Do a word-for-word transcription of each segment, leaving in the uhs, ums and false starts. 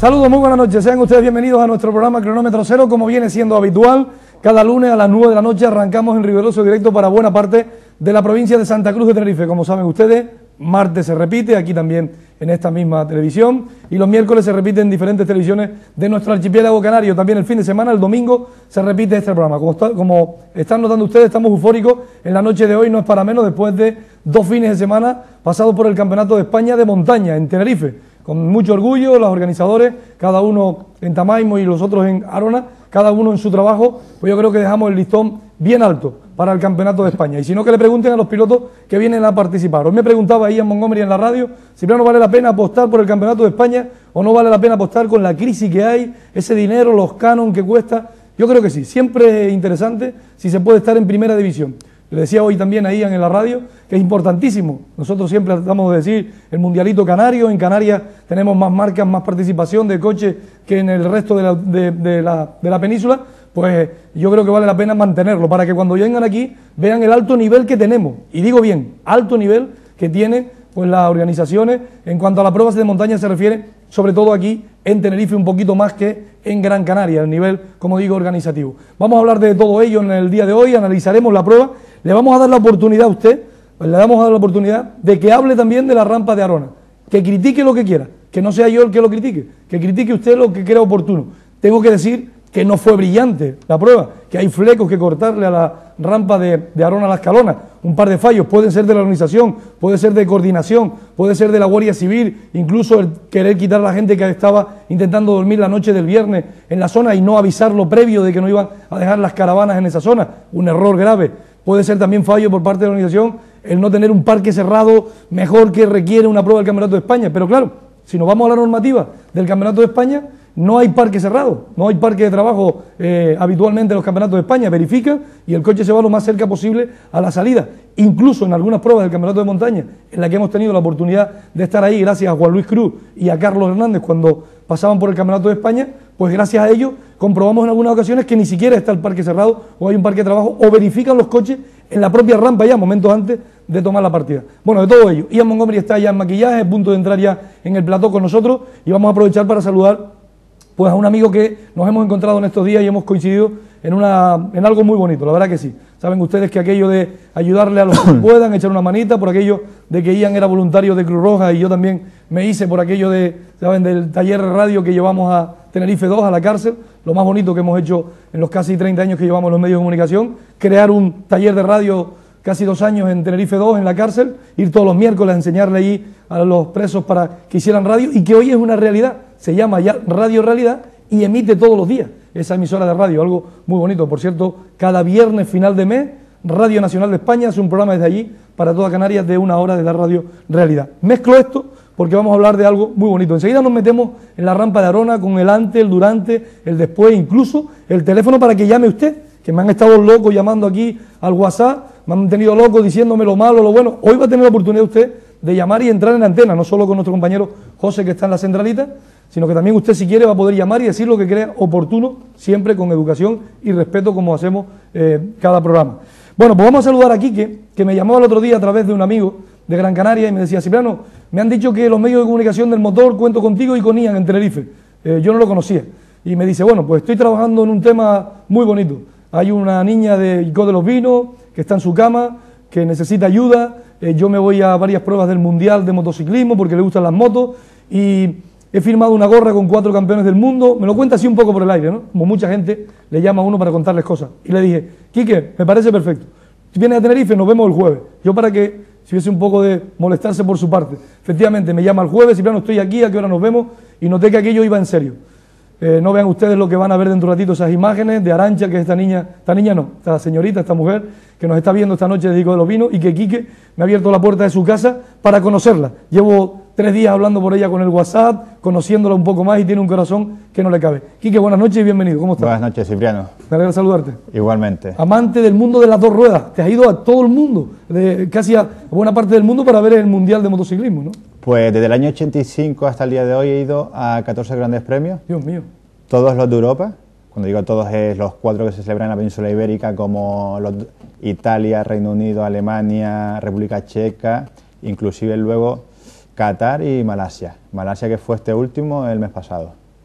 Saludos, muy buenas noches. Sean ustedes bienvenidos a nuestro programa Cronómetro Cero, como viene siendo habitual. Cada lunes a las nueve de la noche arrancamos en riguroso directo para buena parte de la provincia de Santa Cruz de Tenerife. Como saben ustedes, martes se repite, aquí también en esta misma televisión, y los miércoles se repite en diferentes televisiones de nuestro archipiélago canario. También el fin de semana, el domingo, se repite este programa. Como, está, como están notando ustedes, estamos eufóricos en la noche de hoy, no es para menos, después de dos fines de semana pasados por el Campeonato de España de Montaña en Tenerife. Con mucho orgullo, los organizadores, cada uno en Tamaimo y los otros en Arona, cada uno en su trabajo, pues yo creo que dejamos el listón bien alto para el Campeonato de España. Y si no, que le pregunten a los pilotos que vienen a participar. Hoy me preguntaba Ian Montgomery en la radio si no vale la pena apostar por el Campeonato de España o no vale la pena apostar con la crisis que hay, ese dinero, los canon que cuesta. Yo creo que sí, siempre es interesante si se puede estar en primera división. Le decía hoy también a Ian en la radio que es importantísimo. Nosotros siempre tratamos de decir el Mundialito Canario. En Canarias tenemos más marcas, más participación de coches que en el resto de la, de, de la, de la península. Pues yo creo que vale la pena mantenerlo para que cuando vengan aquí vean el alto nivel que tenemos. Y digo bien, alto nivel que tienen pues las organizaciones en cuanto a las pruebas de montaña se refiere, sobre todo aquí en Tenerife, un poquito más que en Gran Canaria, el nivel, como digo, organizativo. Vamos a hablar de todo ello en el día de hoy, analizaremos la prueba. Le vamos a dar la oportunidad a usted, pues le vamos a dar la oportunidad de que hable también de la rampa de Arona, que critique lo que quiera, que no sea yo el que lo critique, que critique usted lo que crea oportuno. Tengo que decir que no fue brillante la prueba, que hay flecos que cortarle a la rampa de, de Arona a la Escalona, un par de fallos, pueden ser de la organización, puede ser de coordinación, puede ser de la Guardia Civil, incluso el querer quitar a la gente que estaba intentando dormir la noche del viernes en la zona y no avisarlo previo de que no iban a dejar las caravanas en esa zona, un error grave. Puede ser también fallo por parte de la organización el no tener un parque cerrado mejor que requiere una prueba del Campeonato de España. Pero claro, si nos vamos a la normativa del Campeonato de España, no hay parque cerrado, no hay parque de trabajo eh, habitualmente en los Campeonatos de España. Verifica y el coche se va lo más cerca posible a la salida. Incluso en algunas pruebas del Campeonato de Montaña, en la que hemos tenido la oportunidad de estar ahí gracias a Juan Luis Cruz y a Carlos Hernández cuando pasaban por el Campeonato de España, pues gracias a ellos comprobamos en algunas ocasiones que ni siquiera está el parque cerrado o hay un parque de trabajo o verifican los coches en la propia rampa ya momentos antes de tomar la partida. Bueno, de todo ello, Ian Montgomery está ya en maquillaje, a punto de entrar ya en el plató con nosotros y vamos a aprovechar para saludar pues a un amigo que nos hemos encontrado en estos días y hemos coincidido en, una, en algo muy bonito, la verdad que sí. Saben ustedes que aquello de ayudarle a los que puedan, echar una manita, por aquello de que Ian era voluntario de Cruz Roja y yo también me hice por aquello de, saben, del taller de radio que llevamos a Tenerife dos, a la cárcel, lo más bonito que hemos hecho en los casi treinta años que llevamos en los medios de comunicación, crear un taller de radio casi dos años en Tenerife dos, en la cárcel, ir todos los miércoles a enseñarle allí a los presos para que hicieran radio y que hoy es una realidad, se llama ya Radio Realidad y emite todos los días esa emisora de radio, algo muy bonito. Por cierto, cada viernes final de mes, Radio Nacional de España hace un programa desde allí para toda Canarias de una hora de la Radio Realidad. Mezclo esto porque vamos a hablar de algo muy bonito. Enseguida nos metemos en la rampa de Arona con el antes, el durante, el después, incluso el teléfono para que llame usted, que me han estado locos llamando aquí al WhatsApp, me han tenido locos diciéndome lo malo, lo bueno. Hoy va a tener la oportunidad usted de llamar y entrar en la antena, no solo con nuestro compañero José que está en la centralita, sino que también usted si quiere va a poder llamar y decir lo que crea oportuno, siempre con educación y respeto como hacemos eh, cada programa. Bueno, pues vamos a saludar a Quique, que me llamó el otro día a través de un amigo de Gran Canaria y me decía, Cipriano, me han dicho que los medios de comunicación del motor cuento contigo y con Ian en Tenerife. Eh, yo no lo conocía. Y me dice, bueno, pues estoy trabajando en un tema muy bonito. Hay una niña de Icó de los Vinos que está en su cama, que necesita ayuda. Eh, yo me voy a varias pruebas del Mundial de motociclismo porque le gustan las motos y he firmado una gorra con cuatro campeones del mundo. Me lo cuenta así un poco por el aire, ¿no? Como mucha gente le llama a uno para contarles cosas. Y le dije, Quique, me parece perfecto. Si vienes a Tenerife, nos vemos el jueves. Yo para que, si hubiese un poco de molestarse por su parte. Efectivamente, me llama el jueves, Cipriano, estoy aquí, ¿a qué hora nos vemos? Y noté que aquello iba en serio. Eh, no vean ustedes lo que van a ver dentro de un ratito, esas imágenes de Arancha, que es esta niña, esta niña no, esta señorita, esta mujer, que nos está viendo esta noche de Icó de los Vinos y que Quique me ha abierto la puerta de su casa para conocerla. Llevo tres días hablando por ella con el WhatsApp, conociéndola un poco más y tiene un corazón que no le cabe. Quique, buenas noches y bienvenido, ¿cómo estás? Buenas noches, Cipriano. Me alegra saludarte. Igualmente. Amante del mundo de las dos ruedas, te has ido a todo el mundo, de, casi a buena parte del mundo para ver el Mundial de Motociclismo, ¿no? Pues desde el año ochenta y cinco hasta el día de hoy he ido a catorce grandes premios. Dios mío. Todos los de Europa, cuando digo todos es los cuatro que se celebran en la península ibérica, como los Italia, Reino Unido, Alemania, República Checa, inclusive luego Qatar y Malasia. Malasia que fue este último el mes pasado.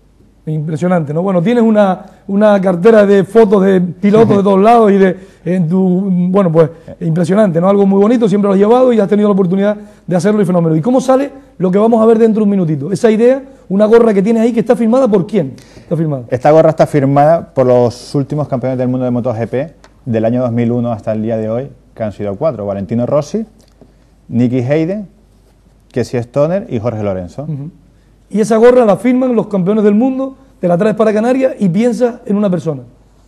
Impresionante, ¿no? Bueno, tienes una, una cartera de fotos de pilotos de todos lados y de en tu, bueno, pues impresionante, ¿no? Algo muy bonito, siempre lo has llevado y has tenido la oportunidad de hacerlo y fenómeno. ¿Y cómo sale lo que vamos a ver dentro de un minutito? Esa idea, una gorra que tienes ahí que está firmada ¿por quién? Está firmada. Esta gorra está firmada por los últimos campeones del mundo de MotoGP del año dos mil uno hasta el día de hoy, que han sido cuatro: Valentino Rossi, Nicky Hayden, Casey Stoner y Jorge Lorenzo. Uh-huh. Y esa gorra la firman los campeones del mundo, te la traes para Canarias y piensas en una persona.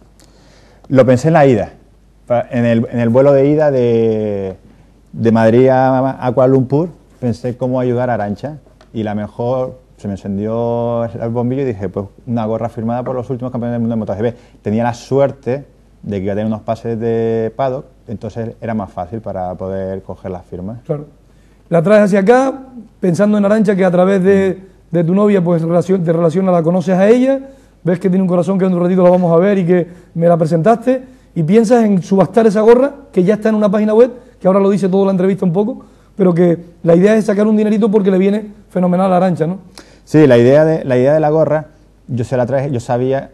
Lo pensé en la ida, en el, en el vuelo de ida de, de Madrid a, a Kuala Lumpur, pensé cómo ayudar a Arantxa y la mejor, se me encendió el bombillo y dije, pues una gorra firmada por los últimos campeones del mundo de MotoGP. Tenía la suerte de que iba a tener unos pases de paddock, entonces era más fácil para poder coger las firmas. Claro. La traes hacia acá, pensando en Arantxa, que a través de... de tu novia, pues relación, te relaciona, la conoces a ella, ves que tiene un corazón que en un ratito la vamos a ver y que me la presentaste, y piensas en subastar esa gorra, que ya está en una página web, que ahora lo dice toda la entrevista un poco, pero que la idea es sacar un dinerito porque le viene fenomenal a Arantxa, ¿no? Sí, la idea de la, idea de la gorra, yo se la traje, yo sabía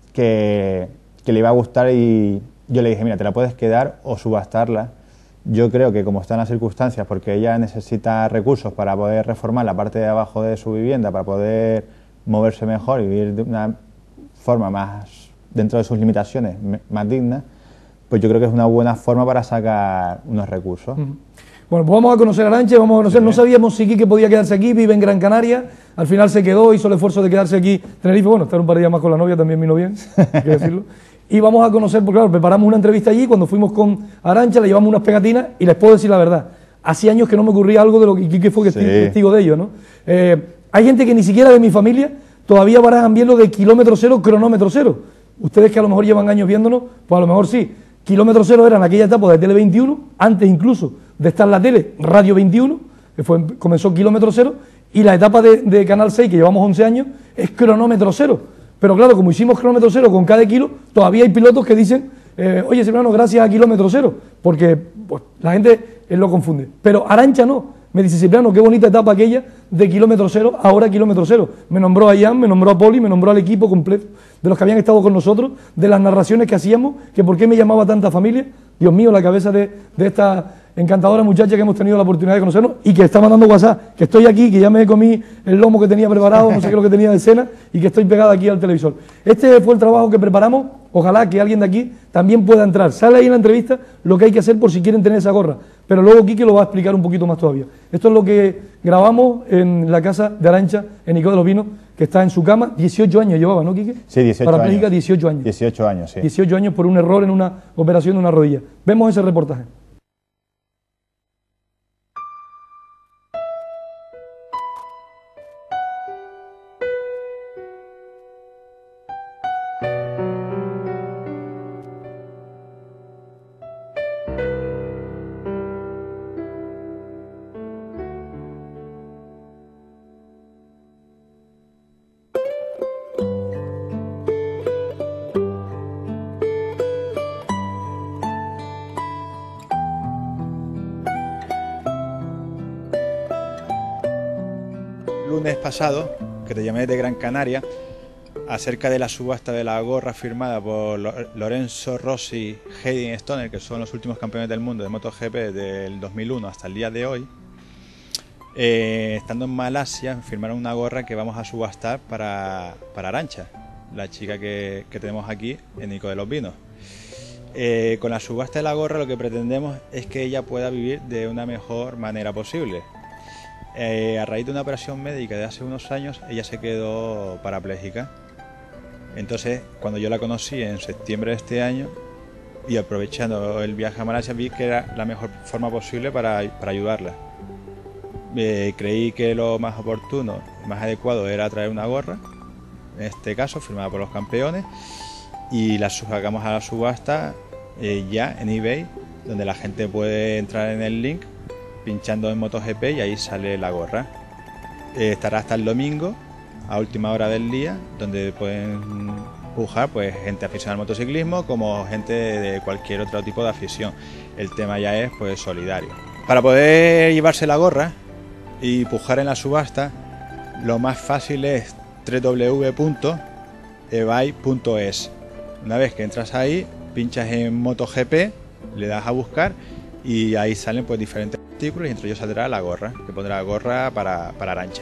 que, que le iba a gustar y yo le dije, mira, te la puedes quedar o subastarla. Yo creo que como están las circunstancias, porque ella necesita recursos para poder reformar la parte de abajo de su vivienda, para poder moverse mejor y vivir de una forma más, dentro de sus limitaciones, más digna, pues yo creo que es una buena forma para sacar unos recursos. Uh-huh. Bueno, pues vamos a conocer a Arantxa, vamos a conocer, sí. No sabíamos si Quique podía quedarse aquí, vive en Gran Canaria, al final se quedó, hizo el esfuerzo de quedarse aquí en Tenerife, bueno, estar un par de días más con la novia, también vino bien, hay que decirlo. Y vamos a conocer, porque claro, preparamos una entrevista allí, cuando fuimos con Arantxa le llevamos unas pegatinas y les puedo decir la verdad, hacía años que no me ocurría algo de lo que Quique fue sí. testigo de ello, ¿no? Eh, hay gente que ni siquiera de mi familia todavía barajan bien lo de kilómetro cero, cronómetro cero. Ustedes que a lo mejor llevan años viéndonos, pues a lo mejor sí. Kilómetro cero era en aquella etapa de Tele veintiuno, antes incluso de estar en la tele, Radio veintiuno, que fue, comenzó kilómetro cero, y la etapa de, de Canal seis, que llevamos once años, es cronómetro cero. Pero claro, como hicimos kilómetro cero con cada kilo, todavía hay pilotos que dicen, eh, oye, hermano, gracias a kilómetro cero, porque pues, la gente eh, lo confunde. Pero Arantxa no. Me dice, Cipriano, qué bonita etapa aquella de kilómetro cero, ahora kilómetro cero. Me nombró a Ian, me nombró a Poli, me nombró al equipo completo, de los que habían estado con nosotros, de las narraciones que hacíamos, que por qué me llamaba tanta familia. Dios mío, la cabeza de, de esta encantadora muchacha que hemos tenido la oportunidad de conocernos y que está mandando WhatsApp, que estoy aquí, que ya me comí el lomo que tenía preparado, no sé qué es lo que tenía de cena, y que estoy pegada aquí al televisor. Este fue el trabajo que preparamos, ojalá que alguien de aquí también pueda entrar. Sale ahí en la entrevista lo que hay que hacer por si quieren tener esa gorra, pero luego Quique lo va a explicar un poquito más todavía. Esto es lo que grabamos en la casa de Arantxa, en Nicó de los Vinos, que está en su cama, dieciocho años llevaba, ¿no, Quique? Sí, dieciocho Para años. dieciocho años. dieciocho años, sí. dieciocho años por un error en una operación de una rodilla. Vemos ese reportaje. Lunes pasado, que te llamé de Gran Canaria, acerca de la subasta de la gorra firmada por Lorenzo Rossi, Hayden Stoner, que son los últimos campeones del mundo de MotoGP del dos mil uno hasta el día de hoy. Eh, estando en Malasia, firmaron una gorra que vamos a subastar para, para Arantxa, la chica que, que tenemos aquí en Nicó de los Vinos. Eh, con la subasta de la gorra lo que pretendemos es que ella pueda vivir de una mejor manera posible. Eh, a raíz de una operación médica de hace unos años, ella se quedó parapléjica. Entonces, cuando yo la conocí en septiembre de este año, y aprovechando el viaje a Malasia, vi que era la mejor forma posible para, para ayudarla. Eh, creí que lo más oportuno, más adecuado era traer una gorra, en este caso firmada por los campeones, y la sacamos a la subasta eh, ya en eBay, donde la gente puede entrar en el link pinchando en MotoGP y ahí sale la gorra. Eh, estará hasta el domingo a última hora del día, donde pueden pujar pues gente aficionada al motociclismo como gente de cualquier otro tipo de afición. El tema ya es pues solidario. Para poder llevarse la gorra y pujar en la subasta, lo más fácil es doble u doble u doble u punto ebay punto es. Una vez que entras ahí, pinchas en MotoGP, le das a buscar y ahí salen pues diferentes artículos y entre ellos saldrá la gorra, que pondrá gorra para, para Arantxa.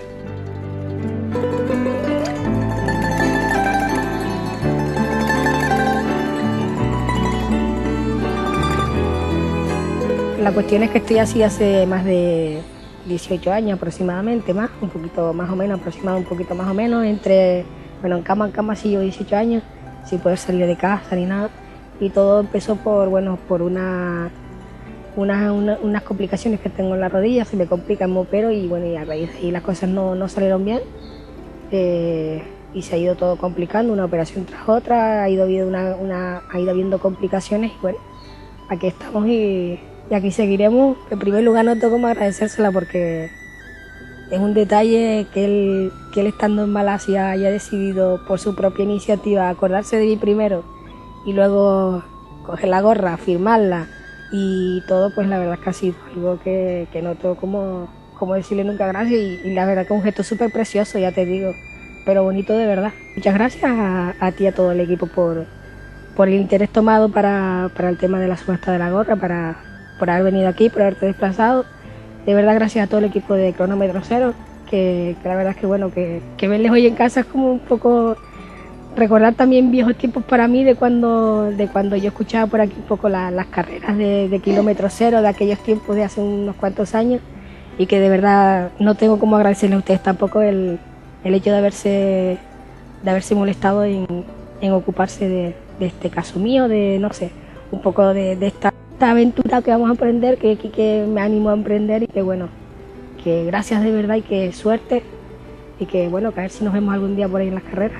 La cuestión es que estoy así hace más de dieciocho años aproximadamente, más, un poquito más o menos, aproximado un poquito más o menos, entre, bueno, en cama, en cama sí llevo dieciocho años, sin poder salir de casa ni nada, y todo empezó por, bueno, por una, una, una unas complicaciones que tengo en la rodilla, se me complica, me opero y bueno, y a raíz de ahí las cosas no, no salieron bien, eh, y se ha ido todo complicando, una operación tras otra, ha ido habiendo, una, una, ha ido habiendo complicaciones y bueno, aquí estamos y... Y aquí seguiremos. En primer lugar no tengo como agradecérsela porque es un detalle que él, que él estando en Malasia haya decidido por su propia iniciativa acordarse de mí primero y luego coger la gorra, firmarla y todo, pues la verdad es que ha sido algo que, que no tengo como, como decirle nunca gracias y, y la verdad que es un gesto súper precioso, ya te digo, pero bonito de verdad. Muchas gracias a, a ti y a todo el equipo por, por el interés tomado para, para el tema de la subasta de la gorra, para... por haber venido aquí, por haberte desplazado. De verdad, gracias a todo el equipo de Cronómetro Cero, que, que la verdad es que bueno, que, que verles hoy en casa es como un poco recordar también viejos tiempos para mí de cuando, de cuando yo escuchaba por aquí un poco la, las carreras de, de Kilómetro Cero, de aquellos tiempos de hace unos cuantos años, y que de verdad no tengo como agradecerles a ustedes tampoco el, el hecho de haberse, de haberse molestado en, en ocuparse de, de este caso mío, de no sé, un poco de, de esta esta aventura que vamos a emprender, que, que, que me animo a emprender y que bueno, que gracias de verdad y que suerte y que bueno, que a ver si nos vemos algún día por ahí en las carreras.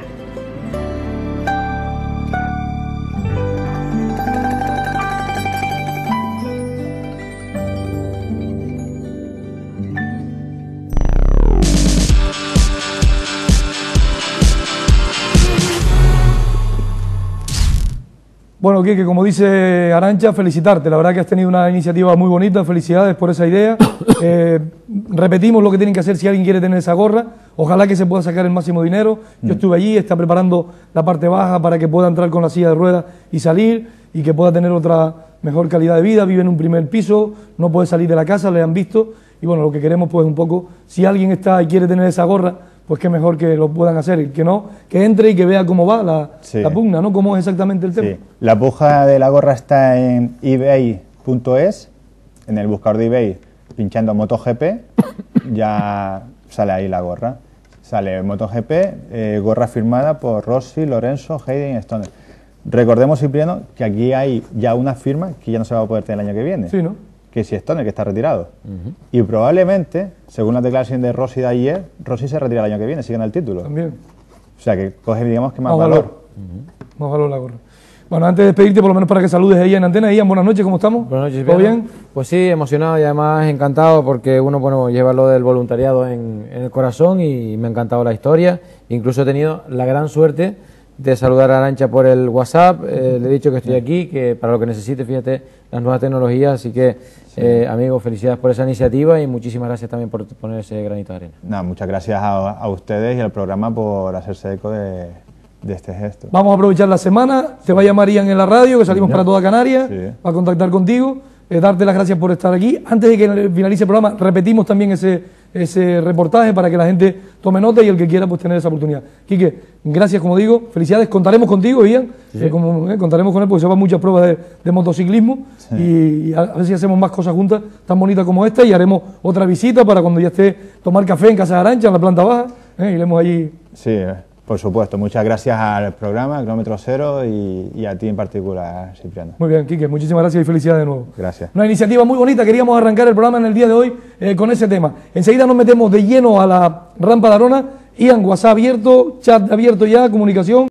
Bueno, Quique, como dice Arantxa, felicitarte. La verdad que has tenido una iniciativa muy bonita. Felicidades por esa idea. Eh, repetimos lo que tienen que hacer si alguien quiere tener esa gorra. Ojalá que se pueda sacar el máximo dinero. Yo estuve allí, está preparando la parte baja para que pueda entrar con la silla de ruedas y salir y que pueda tener otra mejor calidad de vida. Vive en un primer piso, no puede salir de la casa, le han visto. Y bueno, lo que queremos pues un poco, si alguien está y quiere tener esa gorra, pues qué mejor que lo puedan hacer, y que no, que entre y que vea cómo va la, sí. la pugna, ¿no? Cómo es exactamente el tema. Sí. La puja de la gorra está en ebay punto es, en el buscador de eBay, pinchando MotoGP, ya sale ahí la gorra. Sale MotoGP, eh, gorra firmada por Rossi, Lorenzo, Hayden y Stoner. Recordemos, Cipriano, que aquí hay ya una firma que ya no se va a poder tener el año que viene. Sí, ¿no? Que si Stoner, que está retirado. Uh-huh. Y probablemente, según la declaración de Rossi de ayer, Rossi se retira el año que viene, sigue en el título. También. O sea, que coge, digamos, que más, más valor. valor. Uh-huh. Más valor la gorra. Bueno, antes de despedirte, por lo menos para que saludes a ella en antena. Ian, buenas noches, ¿cómo estamos? Buenas noches, ¿todo bien? Pues sí, emocionado y además encantado porque uno, bueno, lleva lo del voluntariado en, en el corazón y me ha encantado la historia. Incluso he tenido la gran suerte de saludar a Arantxa por el WhatsApp, eh, le he dicho que estoy aquí, que para lo que necesite, fíjate, las nuevas tecnologías, así que, sí. eh, amigos, felicidades por esa iniciativa y muchísimas gracias también por poner ese granito de arena. No, muchas gracias a, a ustedes y al programa por hacerse eco de, de este gesto. Vamos a aprovechar la semana, te va a llamar Ian en la radio, que salimos sí, para toda Canarias, sí. va a contactar contigo, eh, darte las gracias por estar aquí. Antes de que finalice el programa, repetimos también ese... ese reportaje para que la gente tome nota y el que quiera pues tener esa oportunidad. Quique, gracias, como digo, felicidades, contaremos contigo, Ian, sí. eh, como, eh, contaremos con él porque se van muchas pruebas de, de motociclismo sí. y, y a, a ver si hacemos más cosas juntas tan bonitas como esta y haremos otra visita para cuando ya esté tomar café en Casa de Arantxa, en la planta baja, eh, iremos allí. Sí, por supuesto, muchas gracias al programa Kilómetro Cero y, y a ti en particular, Cipriano. Muy bien, Quique, muchísimas gracias y felicidades de nuevo. Gracias. Una iniciativa muy bonita, queríamos arrancar el programa en el día de hoy eh, con ese tema. Enseguida nos metemos de lleno a la rampa de Arona. Ian, WhatsApp abierto, chat abierto ya, comunicación.